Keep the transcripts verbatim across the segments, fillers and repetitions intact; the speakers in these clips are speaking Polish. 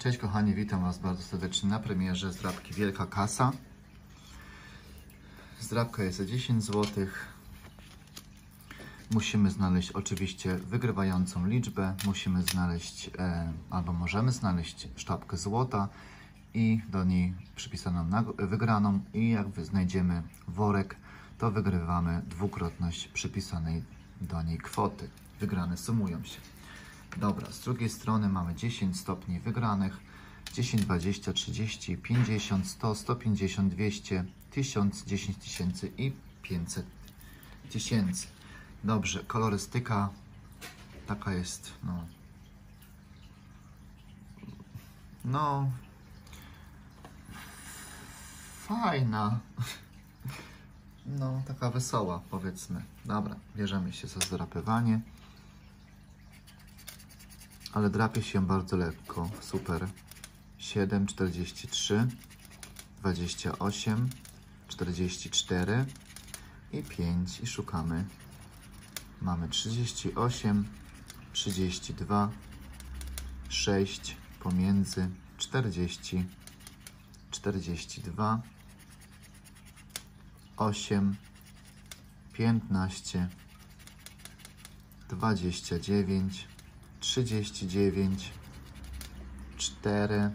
Cześć kochani, witam Was bardzo serdecznie na premierze zdrabki Wielka Kasa. Zdrabka jest za dziesięć złotych. Musimy znaleźć oczywiście wygrywającą liczbę. Musimy znaleźć, e, albo możemy znaleźć sztabkę złota i do niej przypisaną wygraną. I jak znajdziemy worek, to wygrywamy dwukrotność przypisanej do niej kwoty. Wygrane sumują się. Dobra, z drugiej strony mamy dziesięć stopni wygranych. dziesięć, dwadzieścia, trzydzieści, pięćdziesiąt, sto, sto pięćdziesiąt, dwieście, tysiąc, dziesięć tysięcy i pięćset tysięcy. Dobrze, kolorystyka taka jest, no, no, fajna, no, taka wesoła, powiedzmy. Dobra, bierzemy się za zdrapywanie, ale drapie się bardzo lekko, super. siedem, czterdzieści trzy, dwadzieścia osiem, czterdzieści cztery i pięć i szukamy. Mamy trzydzieści osiem, trzydzieści dwa, sześć pomiędzy, czterdzieści, czterdzieści dwa, osiem, piętnaście, dwadzieścia dziewięć, trzydzieści dziewięć, cztery,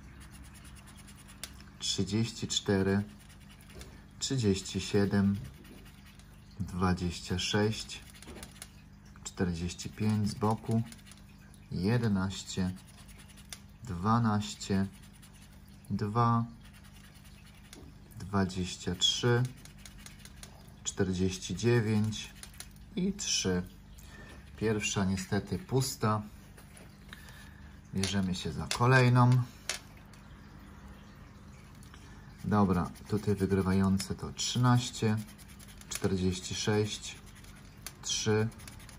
trzydzieści cztery, trzydzieści siedem, dwadzieścia sześć, czterdzieści pięć z boku, jedenaście, dwanaście, dwa, dwadzieścia trzy, czterdzieści dziewięć i trzy. Pierwsza niestety pusta. Bierzemy się za kolejną. Dobra, tutaj wygrywające to trzynaście, czterdzieści sześć, trzy,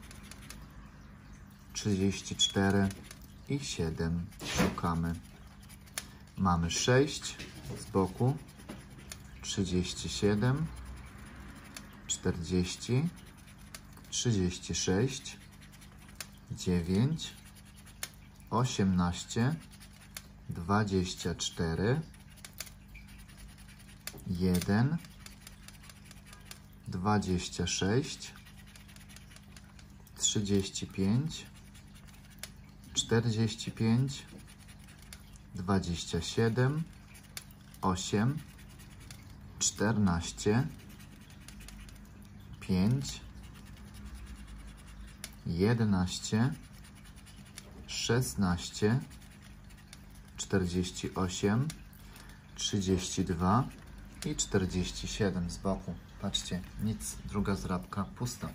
trzydzieści cztery i siedem. Szukamy. Mamy sześć z boku, trzydzieści siedem, czterdzieści, trzydzieści sześć, dziewięć, osiemnaście, dwadzieścia cztery, jeden, dwadzieścia sześć, trzydzieści pięć, czterdzieści pięć, dwadzieścia siedem, osiem, czternaście, pięć, jedenaście, szesnaście, czterdzieści osiem, trzydzieści dwa i czterdzieści siedem z boku. Patrzcie, nic, druga zdrabka pusta.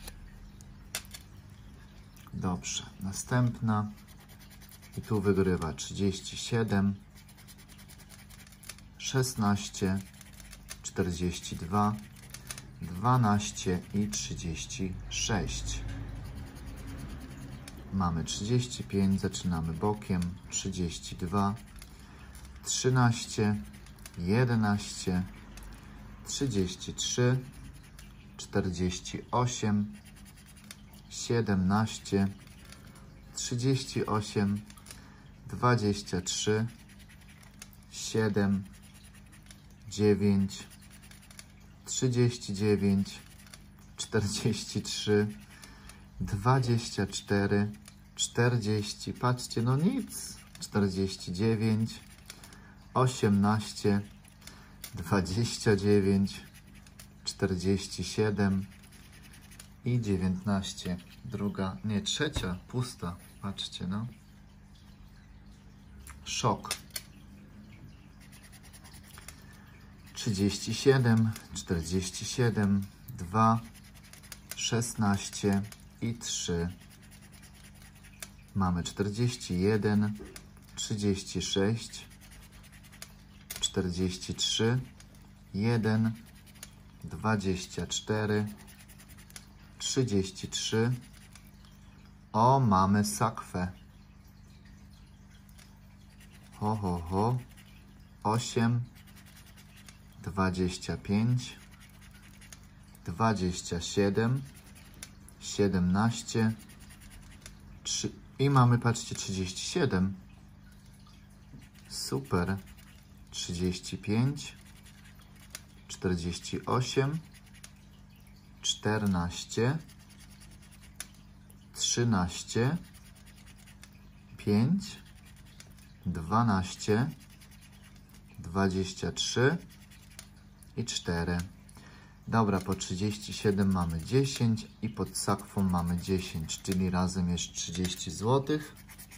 Dobrze, następna i tu wygrywa trzydzieści siedem, szesnaście, czterdzieści dwa, dwanaście i trzydzieści sześć. Mamy trzydzieści pięć, zaczynamy bokiem, trzydzieści dwa, trzynaście, jedenaście, trzydzieści trzy, czterdzieści osiem, siedemnaście, trzydzieści osiem, dwadzieścia trzy, siedem, dziewięć, trzydzieści dziewięć, czterdzieści trzy, dwadzieścia cztery, czterdzieści, patrzcie, no nic, czterdzieści dziewięć, osiemnaście, dwadzieścia dziewięć, czterdzieści siedem i dziewiętnaście. Druga, nie, trzecia, pusta, patrzcie, no. Szok. trzydzieści siedem, czterdzieści siedem, dwa, szesnaście i trzy. Mamy czterdzieści jeden, trzydzieści sześć, czterdzieści trzy, jeden, dwadzieścia cztery, trzydzieści trzy. O, mamy sakwę. Ho, ho, ho. osiem, dwadzieścia pięć, dwadzieścia siedem, siedemnaście, trzy, i mamy, patrzcie, trzydzieści siedem. Super. trzydzieści pięć, czterdzieści osiem, czternaście, trzynaście, pięć, dwanaście, dwadzieścia trzy i cztery. Dobra, po trzydzieści siedem mamy dziesięć i pod sakwą mamy dziesięć, czyli razem jest trzydzieści złotych.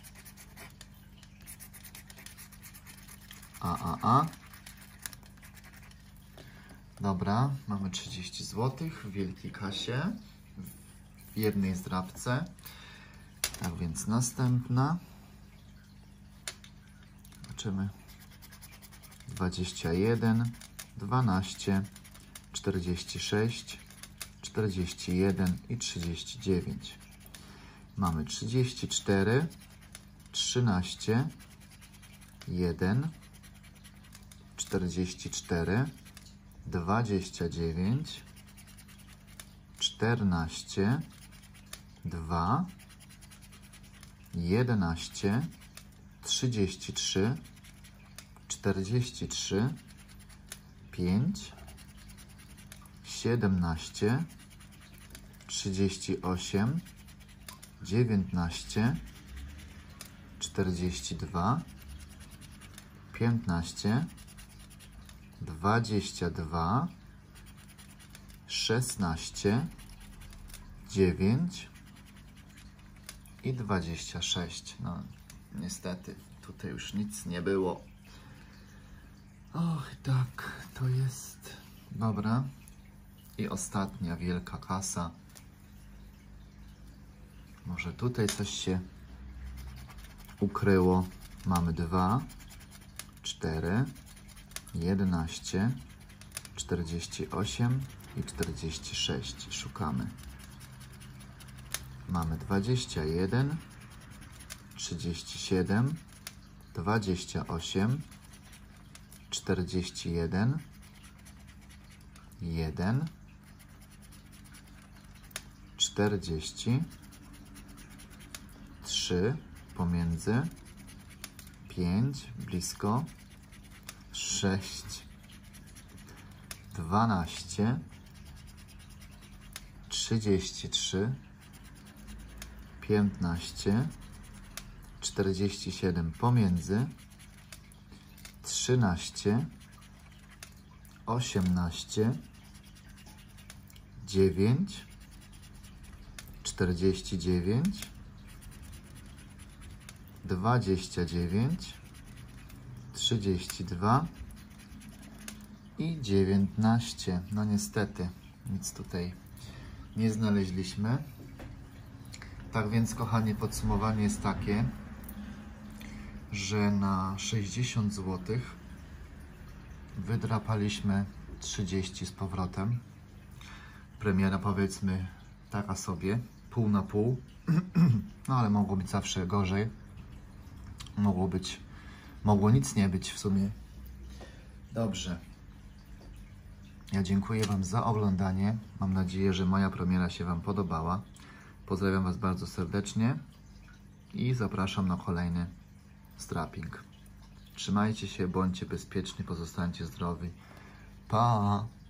A, a, a. Dobra, mamy trzydzieści złotych w wielkiej kasie, w jednej zdrabce. Tak więc następna. Zobaczymy. dwadzieścia jeden, dwanaście, czterdzieści sześć, czterdzieści jeden i trzydzieści dziewięć. Mamy trzydzieści cztery, trzynaście, jeden, czterdzieści cztery, dwadzieścia dziewięć, czternaście, dwa, jedenaście, trzydzieści trzy, czterdzieści trzy, pięć, siedemnaście, trzydzieści osiem, dziewiętnaście, czterdzieści dwa, piętnaście, dwadzieścia dwa, szesnaście, dziewięć i dwadzieścia sześć. No niestety tutaj już nic nie było. Och, tak, to jest... Dobra. I ostatnia wielka kasa. Może tutaj coś się ukryło. Mamy dwa, cztery, jedenaście, czterdzieści osiem i czterdzieści sześć. Szukamy. Mamy dwadzieścia jeden, trzydzieści siedem, dwadzieścia osiem, czterdzieści jeden, jeden, czterdzieści, trzy pomiędzy, pięć blisko, sześć, dwanaście, trzydzieści trzy, piętnaście, czterdzieści siedem pomiędzy, trzynaście, osiemnaście, dziewięć, czterdzieści dziewięć, dwadzieścia dziewięć, trzydzieści dwa i dziewiętnaście. No niestety nic tutaj nie znaleźliśmy. Tak więc, kochani, podsumowanie jest takie, że na sześćdziesiąt złotych wydrapaliśmy trzydzieści z powrotem. Premiera, powiedzmy, taka sobie, pół na pół. No ale mogło być zawsze gorzej. Mogło być, mogło nic nie być w sumie. Dobrze. Ja dziękuję Wam za oglądanie. Mam nadzieję, że moja premiera się Wam podobała. Pozdrawiam Was bardzo serdecznie i zapraszam na kolejny strapping. Trzymajcie się, bądźcie bezpieczni, pozostańcie zdrowi. Pa!